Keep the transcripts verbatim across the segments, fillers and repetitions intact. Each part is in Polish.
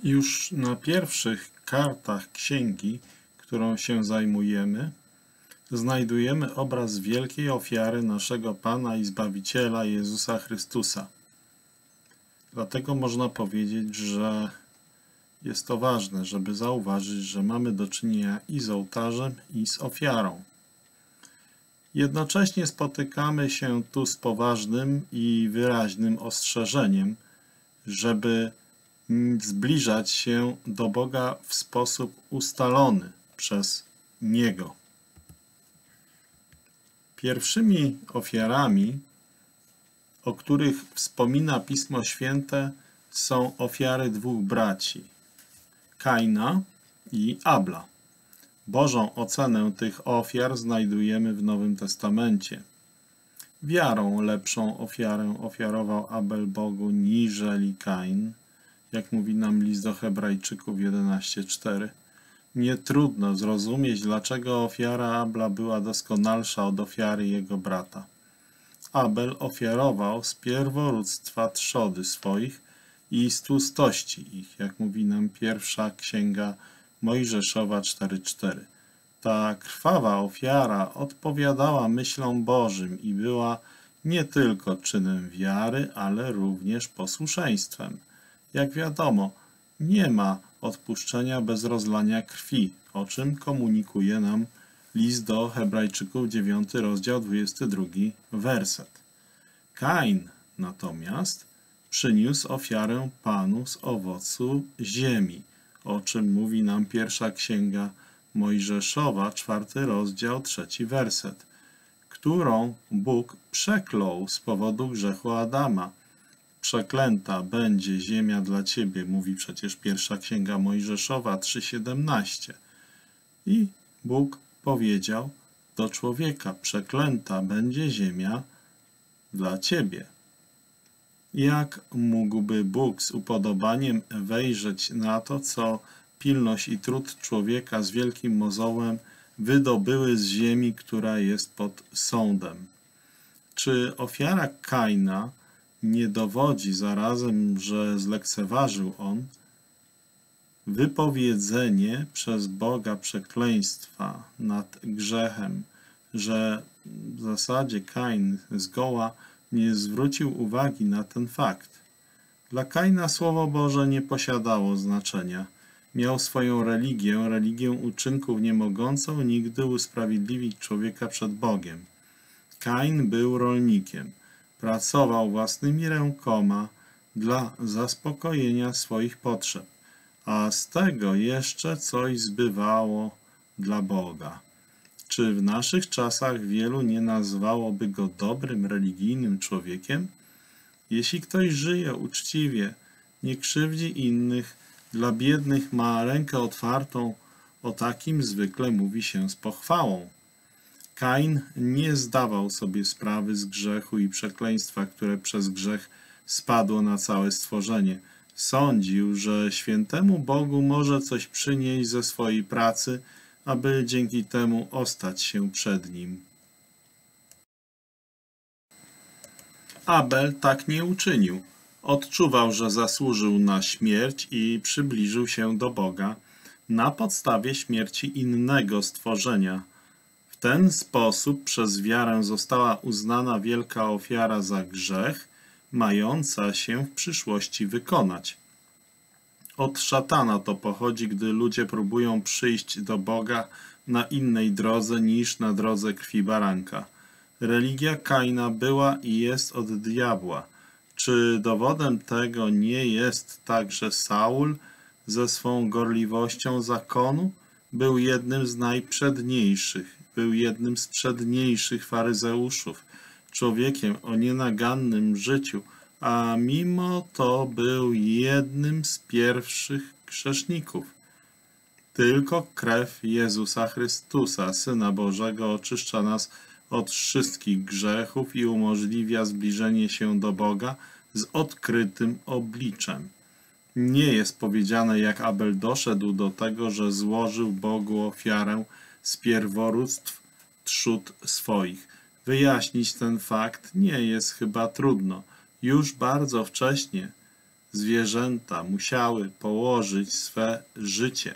Już na pierwszych kartach księgi, którą się zajmujemy, znajdujemy obraz wielkiej ofiary naszego Pana i Zbawiciela Jezusa Chrystusa. Dlatego można powiedzieć, że jest to ważne, żeby zauważyć, że mamy do czynienia i z ołtarzem, i z ofiarą. Jednocześnie spotykamy się tu z poważnym i wyraźnym ostrzeżeniem, żeby zbliżać się do Boga w sposób ustalony przez Niego. Pierwszymi ofiarami, o których wspomina Pismo Święte, są ofiary dwóch braci, Kaina i Abla. Bożą ocenę tych ofiar znajdujemy w Nowym Testamencie. Wiarą lepszą ofiarę ofiarował Abel Bogu niżeli Kain, jak mówi nam list do Hebrajczyków jedenaście cztery. Nie trudno zrozumieć, dlaczego ofiara Abla była doskonalsza od ofiary jego brata. Abel ofiarował z pierworództwa trzody swoich i z tłustości ich, jak mówi nam pierwsza księga Mojżeszowa cztery cztery. Ta krwawa ofiara odpowiadała myślom Bożym i była nie tylko czynem wiary, ale również posłuszeństwem. Jak wiadomo, nie ma odpuszczenia bez rozlania krwi, o czym komunikuje nam list do Hebrajczyków dziewiąty rozdział dwudziesty drugi werset. Kain natomiast przyniósł ofiarę Panu z owocu ziemi, o czym mówi nam pierwsza księga Mojżeszowa, czwarty rozdział, trzeci werset, którą Bóg przeklął z powodu grzechu Adama. Przeklęta będzie ziemia dla ciebie, mówi przecież pierwsza księga Mojżeszowa trzy siedemnaście. I Bóg powiedział do człowieka: przeklęta będzie ziemia dla ciebie. Jak mógłby Bóg z upodobaniem wejrzeć na to, co pilność i trud człowieka z wielkim mozołem wydobyły z ziemi, która jest pod sądem? Czy ofiara Kaina nie dowodzi zarazem, że zlekceważył on wypowiedzenie przez Boga przekleństwa nad grzechem, że w zasadzie Kain zgoła nie zwrócił uwagi na ten fakt? Dla Kaina Słowo Boże nie posiadało znaczenia. Miał swoją religię, religię uczynków nie mogącą nigdy usprawiedliwić człowieka przed Bogiem. Kain był rolnikiem. Pracował własnymi rękoma dla zaspokojenia swoich potrzeb, a z tego jeszcze coś zbywało dla Boga. Czy w naszych czasach wielu nie nazwałoby go dobrym, religijnym człowiekiem? Jeśli ktoś żyje uczciwie, nie krzywdzi innych, dla biednych ma rękę otwartą, o takim zwykle mówi się z pochwałą. Kain nie zdawał sobie sprawy z grzechu i przekleństwa, które przez grzech spadło na całe stworzenie. Sądził, że świętemu Bogu może coś przynieść ze swojej pracy, aby dzięki temu ostać się przed Nim. Abel tak nie uczynił. Odczuwał, że zasłużył na śmierć i przybliżył się do Boga na podstawie śmierci innego stworzenia. W ten sposób przez wiarę została uznana wielka ofiara za grzech, mająca się w przyszłości wykonać. Od szatana to pochodzi, gdy ludzie próbują przyjść do Boga na innej drodze niż na drodze krwi baranka. Religia Kaina była i jest od diabła. Czy dowodem tego nie jest także Saul ze swą gorliwością zakonu? Był jednym z najprzedniejszych, był jednym z przedniejszych faryzeuszów, człowiekiem o nienagannym życiu, a mimo to był jednym z pierwszych grzeszników. Tylko krew Jezusa Chrystusa, Syna Bożego, oczyszcza nas od wszystkich grzechów i umożliwia zbliżenie się do Boga z odkrytym obliczem. Nie jest powiedziane, jak Abel doszedł do tego, że złożył Bogu ofiarę z pierworództw trzód swoich. Wyjaśnić ten fakt nie jest chyba trudno. Już bardzo wcześnie zwierzęta musiały położyć swe życie,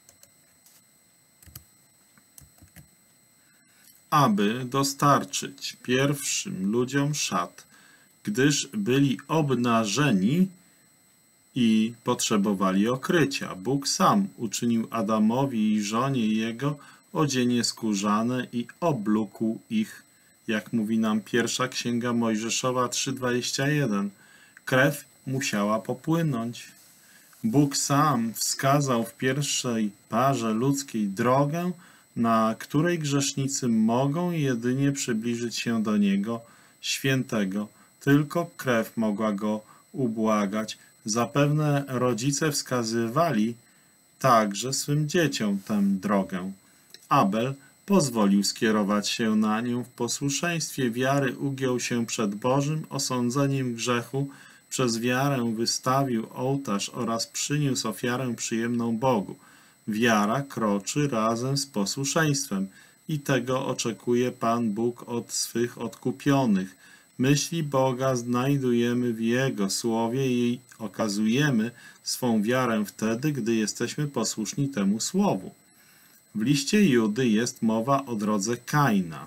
aby dostarczyć pierwszym ludziom szat, gdyż byli obnażeni i potrzebowali okrycia. Bóg sam uczynił Adamowi i żonie jego odzienie skórzane i oblókł ich, jak mówi nam pierwsza Księga Mojżeszowa trzy dwadzieścia jeden. Krew musiała popłynąć. Bóg sam wskazał w pierwszej parze ludzkiej drogę, na której grzesznicy mogą jedynie przybliżyć się do Niego, świętego. Tylko krew mogła Go ubłagać. Zapewne rodzice wskazywali także swym dzieciom tę drogę. Abel pozwolił skierować się na nią w posłuszeństwie wiary, ugiął się przed Bożym osądzeniem grzechu, przez wiarę wystawił ołtarz oraz przyniósł ofiarę przyjemną Bogu. Wiara kroczy razem z posłuszeństwem i tego oczekuje Pan Bóg od swych odkupionych. Myśli Boga znajdujemy w Jego Słowie i okazujemy swą wiarę wtedy, gdy jesteśmy posłuszni temu Słowu. W liście Judy jest mowa o drodze Kaina.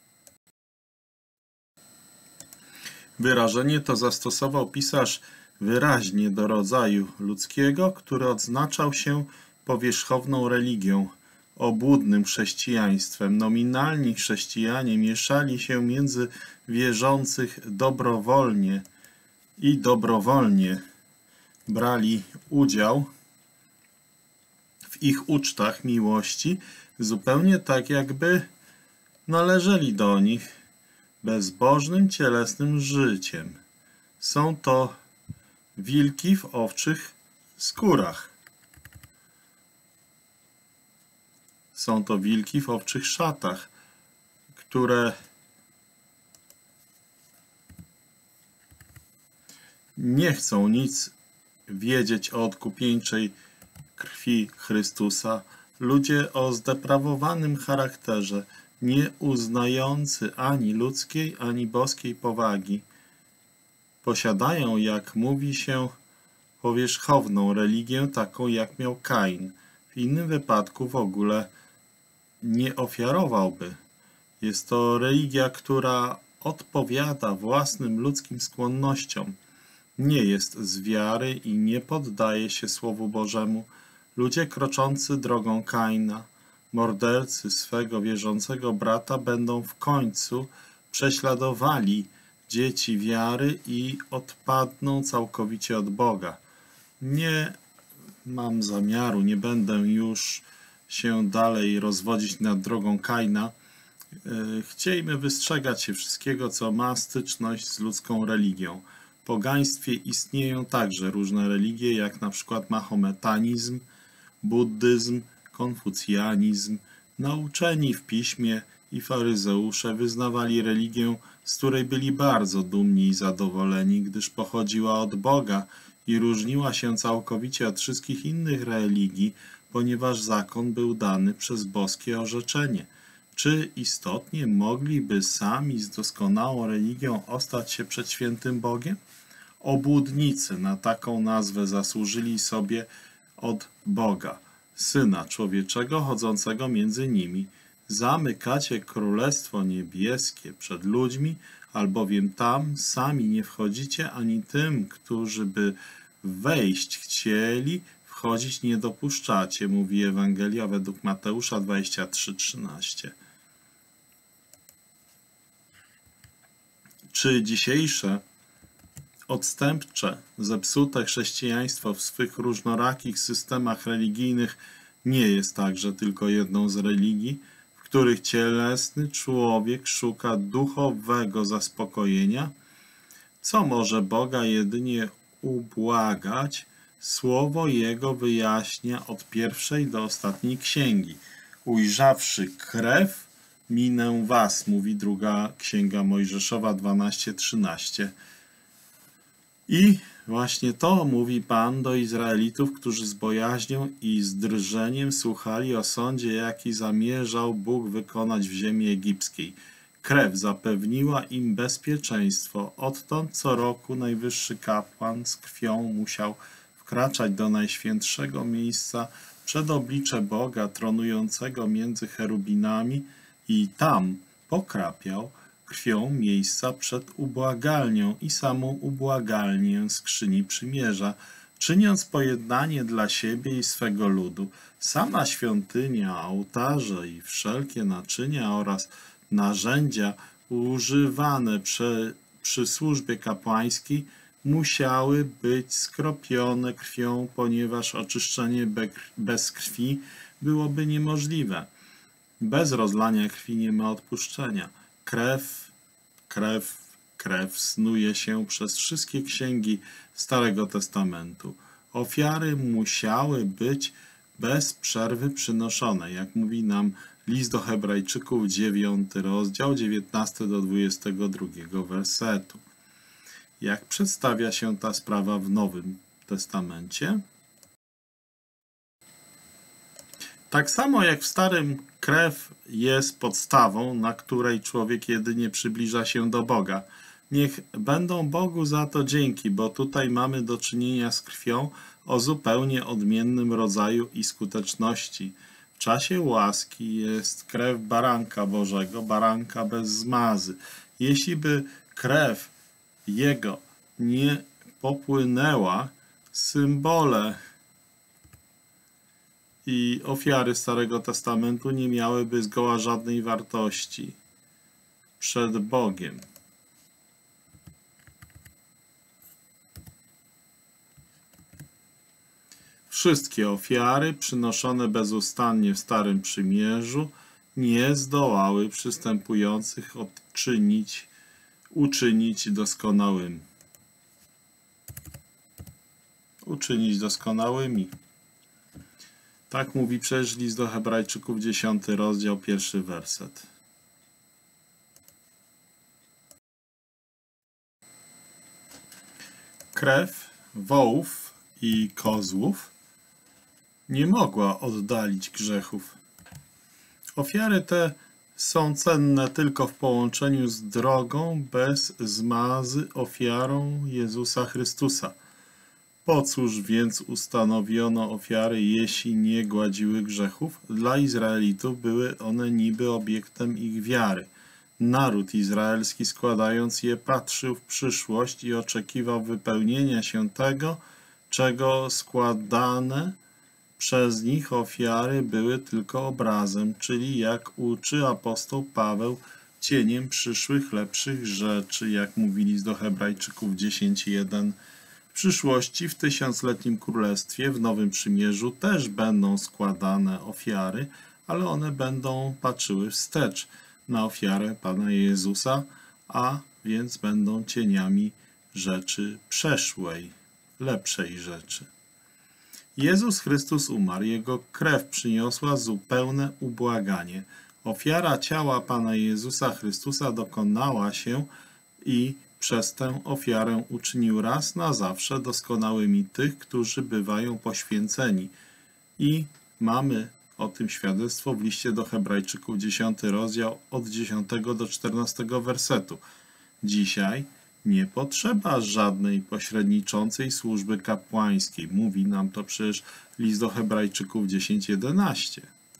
Wyrażenie to zastosował pisarz wyraźnie do rodzaju ludzkiego, który odznaczał się powierzchowną religią, obłudnym chrześcijaństwem. Nominalni chrześcijanie mieszali się między wierzących dobrowolnie i dobrowolnie brali udział w ich ucztach miłości, zupełnie tak jakby należeli do nich bezbożnym, cielesnym życiem. Są to wilki w owczych skórach. Są to wilki w owczych szatach, które nie chcą nic wiedzieć o odkupieńczej krwi Chrystusa. Ludzie o zdeprawowanym charakterze, nie uznający ani ludzkiej, ani boskiej powagi, posiadają, jak mówi się, powierzchowną religię, taką jak miał Kain. W innym wypadku w ogóle nie ofiarowałby. Jest to religia, która odpowiada własnym ludzkim skłonnościom. Nie jest z wiary i nie poddaje się Słowu Bożemu. Ludzie kroczący drogą Kaina, mordercy swego wierzącego brata, będą w końcu prześladowali dzieci wiary i odpadną całkowicie od Boga. Nie mam zamiaru, nie będę już się dalej rozwodzić nad drogą Kaina. Chciejmy wystrzegać się wszystkiego, co ma styczność z ludzką religią. W pogaństwie istnieją także różne religie, jak na przykład mahometanizm, buddyzm, konfucjanizm. Nauczeni w piśmie i faryzeusze wyznawali religię, z której byli bardzo dumni i zadowoleni, gdyż pochodziła od Boga i różniła się całkowicie od wszystkich innych religii, ponieważ zakon był dany przez boskie orzeczenie. Czy istotnie mogliby sami z doskonałą religią ostać się przed świętym Bogiem? Obłudnicy na taką nazwę zasłużyli sobie od Boga, Syna Człowieczego chodzącego między nimi. Zamykacie Królestwo Niebieskie przed ludźmi, albowiem tam sami nie wchodzicie, ani tym, którzy by wejść chcieli, wchodzić nie dopuszczacie, mówi Ewangelia według Mateusza dwadzieścia trzy trzynaście. Czy dzisiejsze odstępcze, zepsute chrześcijaństwo w swych różnorakich systemach religijnych nie jest także tylko jedną z religii, w których cielesny człowiek szuka duchowego zaspokojenia? Co może Boga jedynie ubłagać? Słowo Jego wyjaśnia od pierwszej do ostatniej księgi. Ujrzawszy krew, minę was, mówi druga Księga Mojżeszowa dwanaście trzynaście. I właśnie to mówi Pan do Izraelitów, którzy z bojaźnią i z drżeniem słuchali o sądzie, jaki zamierzał Bóg wykonać w ziemi egipskiej. Krew zapewniła im bezpieczeństwo. Odtąd co roku najwyższy kapłan z krwią musiał wkraczać do najświętszego miejsca przed oblicze Boga tronującego między cherubinami i tam pokrapiał krwią miejsca przed ubłagalnią i samą ubłagalnię skrzyni przymierza, czyniąc pojednanie dla siebie i swego ludu. Sama świątynia, ołtarze i wszelkie naczynia oraz narzędzia używane przy, przy służbie kapłańskiej musiały być skropione krwią, ponieważ oczyszczenie bez krwi byłoby niemożliwe. Bez rozlania krwi nie ma odpuszczenia. Krew, krew, krew snuje się przez wszystkie księgi Starego Testamentu. Ofiary musiały być bez przerwy przynoszone, jak mówi nam list do Hebrajczyków, dziewiąty rozdział, dziewiętnasty do dwudziestego drugiego wersetu. Jak przedstawia się ta sprawa w Nowym Testamencie? Tak samo jak w Starym, krew jest podstawą, na której człowiek jedynie przybliża się do Boga. Niech będą Bogu za to dzięki, bo tutaj mamy do czynienia z krwią o zupełnie odmiennym rodzaju i skuteczności. W czasie łaski jest krew baranka Bożego, baranka bez zmazy. Jeśli by krew Jego nie popłynęła, symbole i ofiary Starego Testamentu nie miałyby zgoła żadnej wartości przed Bogiem. Wszystkie ofiary przynoszone bezustannie w Starym Przymierzu nie zdołały przystępujących odczynić, uczynić doskonałymi. Uczynić doskonałymi. Tak mówi przecież list do Hebrajczyków, dziesiąty rozdział, pierwszy werset. Krew wołów i kozłów nie mogła oddalić grzechów. Ofiary te są cenne tylko w połączeniu z drogą bez zmazy ofiarą Jezusa Chrystusa. Po cóż więc ustanowiono ofiary, jeśli nie gładziły grzechów? Dla Izraelitów były one niby obiektem ich wiary. Naród izraelski, składając je, patrzył w przyszłość i oczekiwał wypełnienia się tego, czego składane przez nich ofiary były tylko obrazem, czyli jak uczy apostoł Paweł, cieniem przyszłych lepszych rzeczy, jak mówi list do Hebrajczyków dziesięć jeden. W przyszłości, w tysiącletnim królestwie, w Nowym Przymierzu też będą składane ofiary, ale one będą patrzyły wstecz na ofiarę Pana Jezusa, a więc będą cieniami rzeczy przeszłej, lepszej rzeczy. Jezus Chrystus umarł, Jego krew przyniosła zupełne ubłaganie. Ofiara ciała Pana Jezusa Chrystusa dokonała się i przez tę ofiarę uczynił raz na zawsze doskonałymi tych, którzy bywają poświęceni. I mamy o tym świadectwo w liście do Hebrajczyków, dziesiąty rozdział, od dziesiątego do czternastego wersetu. Dzisiaj nie potrzeba żadnej pośredniczącej służby kapłańskiej. Mówi nam to przecież list do Hebrajczyków dziesięć jedenaście.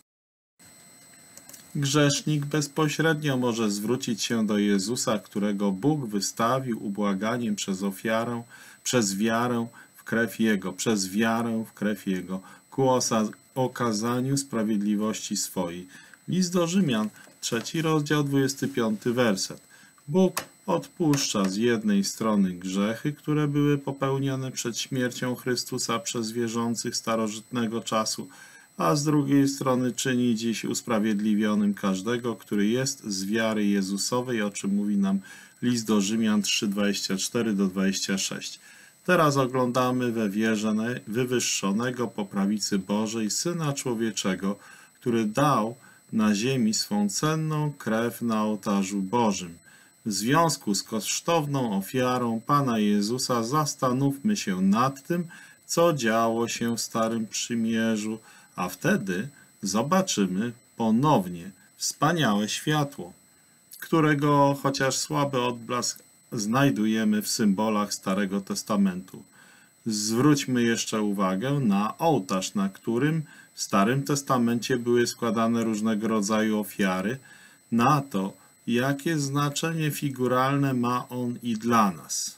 Grzesznik bezpośrednio może zwrócić się do Jezusa, którego Bóg wystawił ubłaganiem przez ofiarę, przez wiarę w krew Jego, przez wiarę w krew Jego, ku okazaniu sprawiedliwości swojej. List do Rzymian, trzeci rozdział, dwudziesty piąty werset. Bóg odpuszcza z jednej strony grzechy, które były popełnione przed śmiercią Chrystusa przez wierzących starożytnego czasu, a z drugiej strony czyni dziś usprawiedliwionym każdego, który jest z wiary Jezusowej, o czym mówi nam list do Rzymian trzy, dwadzieścia cztery do dwudziestego szóstego. Teraz oglądamy we wierze wywyższonego po prawicy Bożej Syna Człowieczego, który dał na ziemi swą cenną krew na ołtarzu Bożym. W związku z kosztowną ofiarą Pana Jezusa zastanówmy się nad tym, co działo się w Starym Przymierzu, a wtedy zobaczymy ponownie wspaniałe światło. którego chociaż słaby odblask znajdujemy w symbolach Starego Testamentu. Zwróćmy jeszcze uwagę na ołtarz, na którym w Starym Testamencie były składane różnego rodzaju ofiary, na to, jakie znaczenie figuralne ma on i dla nas.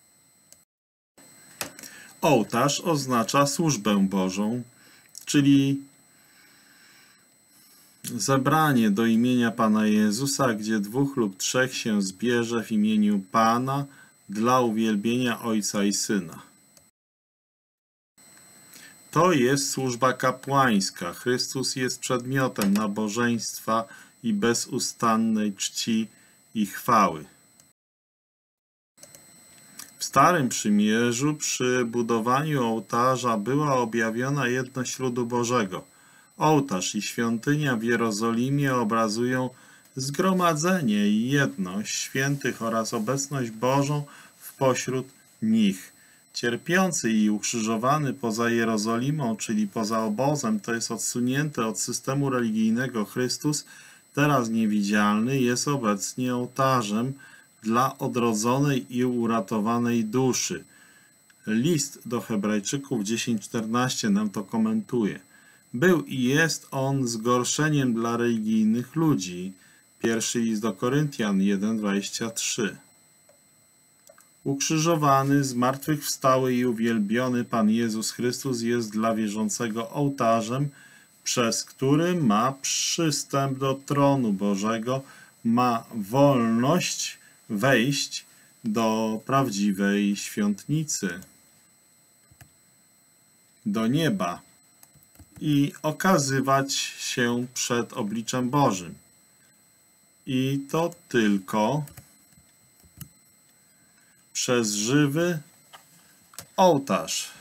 Ołtarz oznacza służbę Bożą, czyli zebranie do imienia Pana Jezusa, gdzie dwóch lub trzech się zbierze w imieniu Pana dla uwielbienia Ojca i Syna. To jest służba kapłańska. Chrystus jest przedmiotem nabożeństwa i bezustannej czci i chwały. W Starym Przymierzu przy budowaniu ołtarza była objawiona jedność ludu Bożego. Ołtarz i świątynia w Jerozolimie obrazują zgromadzenie i jedność świętych oraz obecność Bożą w pośród nich. Cierpiący i ukrzyżowany poza Jerozolimą, czyli poza obozem, to jest odsunięty od systemu religijnego Chrystus, teraz niewidzialny, jest obecnie ołtarzem dla odrodzonej i uratowanej duszy. List do Hebrajczyków dziesięć czternaście nam to komentuje. Był i jest on zgorszeniem dla religijnych ludzi. Pierwszy list do Koryntian jeden dwadzieścia trzy. Ukrzyżowany, zmartwychwstały i uwielbiony Pan Jezus Chrystus jest dla wierzącego ołtarzem, przez który ma przystęp do tronu Bożego, ma wolność wejść do prawdziwej świątnicy, do nieba i okazywać się przed obliczem Bożym. I to tylko przez żywy ołtarz.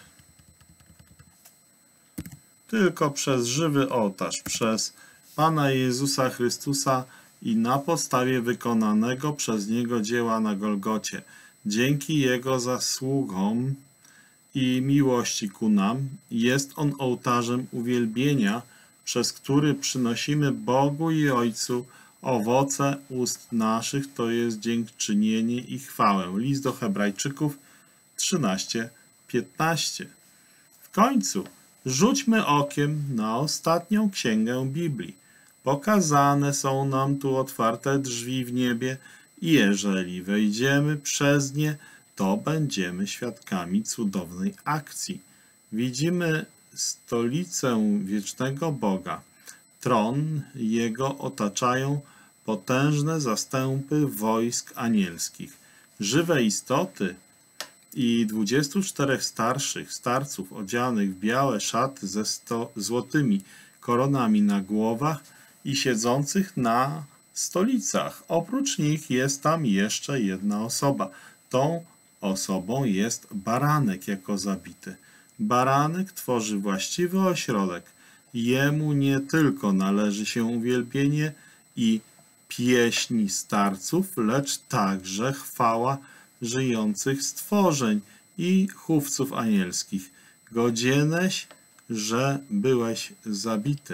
Tylko przez żywy ołtarz, przez Pana Jezusa Chrystusa i na podstawie wykonanego przez Niego dzieła na Golgocie. Dzięki Jego zasługom i miłości ku nam jest On ołtarzem uwielbienia, przez który przynosimy Bogu i Ojcu owoce ust naszych, to jest dziękczynienie i chwałę. List do Hebrajczyków trzynaście piętnaście. W końcu rzućmy okiem na ostatnią księgę Biblii. Pokazane są nam tu otwarte drzwi w niebie i jeżeli wejdziemy przez nie, to będziemy świadkami cudownej akcji. Widzimy stolicę wiecznego Boga. Tron Jego otaczają potężne zastępy wojsk anielskich. Żywe istoty i dwudziestu czterech starszych starców odzianych w białe szaty ze sto, złotymi koronami na głowach i siedzących na stolicach. Oprócz nich jest tam jeszcze jedna osoba. Tą osobą jest baranek jako zabity. Baranek tworzy właściwy ośrodek. Jemu nie tylko należy się uwielbienie i pieśni starców, lecz także chwała żyjących stworzeń i chówców anielskich. Godzieneś, że byłeś zabity.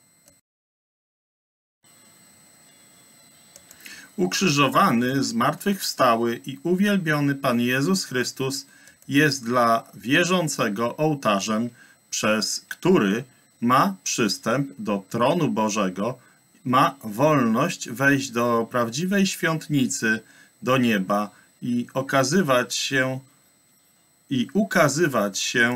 Ukrzyżowany, zmartwychwstały i uwielbiony Pan Jezus Chrystus jest dla wierzącego ołtarzem, przez który ma przystęp do tronu Bożego, ma wolność wejść do prawdziwej świątnicy, do nieba i okazywać się i ukazywać się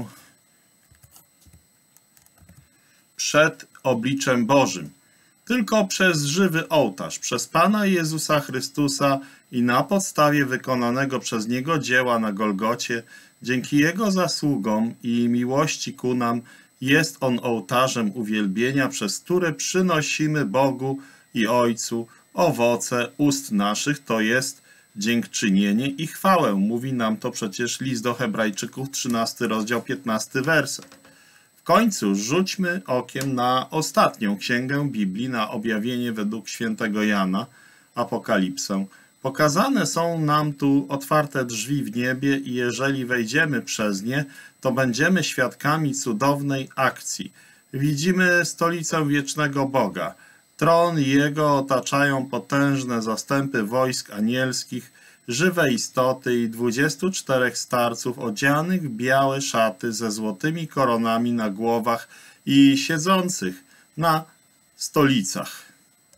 przed obliczem Bożym. Tylko przez żywy ołtarz, przez Pana Jezusa Chrystusa i na podstawie wykonanego przez Niego dzieła na Golgocie, dzięki Jego zasługom i miłości ku nam, jest On ołtarzem uwielbienia, przez które przynosimy Bogu i Ojcu owoce ust naszych, to jest dziękczynienie i chwałę. Mówi nam to przecież list do Hebrajczyków, trzynasty rozdział, piętnasty werset. W końcu rzućmy okiem na ostatnią księgę Biblii, na objawienie według świętego Jana, Apokalipsę. Pokazane są nam tu otwarte drzwi w niebie i jeżeli wejdziemy przez nie, to będziemy świadkami cudownej akcji. Widzimy stolicę wiecznego Boga. Tron jego otaczają potężne zastępy wojsk anielskich, żywe istoty i dwudziestu czterech starców odzianych w białe szaty ze złotymi koronami na głowach i siedzących na stolicach.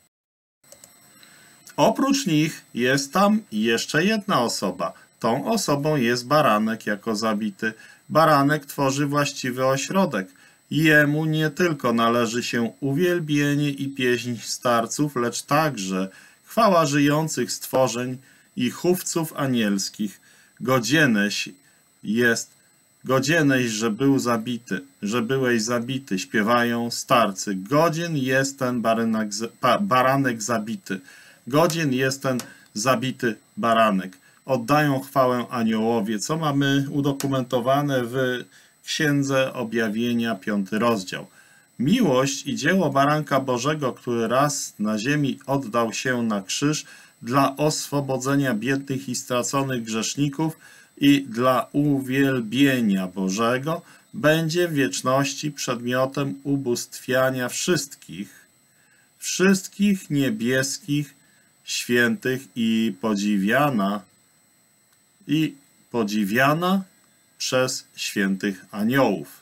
Oprócz nich jest tam jeszcze jedna osoba. Tą osobą jest baranek jako zabity. Baranek tworzy właściwy ośrodek. Jemu nie tylko należy się uwielbienie i pieśń starców, lecz także chwała żyjących stworzeń i chówców anielskich. Godzieneś jest, godzieneś, że był zabity, że byłeś zabity, śpiewają starcy. Godzien jest ten baranek, baranek zabity. Godzien jest ten zabity baranek. Oddają chwałę aniołowie, co mamy udokumentowane w Księdze Objawienia, piąty rozdział. Miłość i dzieło Baranka Bożego, który raz na ziemi oddał się na krzyż dla oswobodzenia biednych i straconych grzeszników i dla uwielbienia Bożego, będzie w wieczności przedmiotem ubóstwiania wszystkich, wszystkich niebieskich świętych i podziwiana i podziwiana przez świętych aniołów.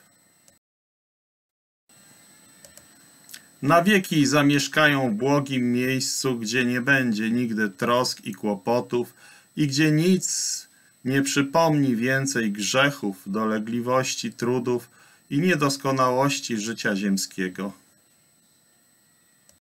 Na wieki zamieszkają w błogim miejscu, gdzie nie będzie nigdy trosk i kłopotów i gdzie nic nie przypomni więcej grzechów, dolegliwości, trudów i niedoskonałości życia ziemskiego.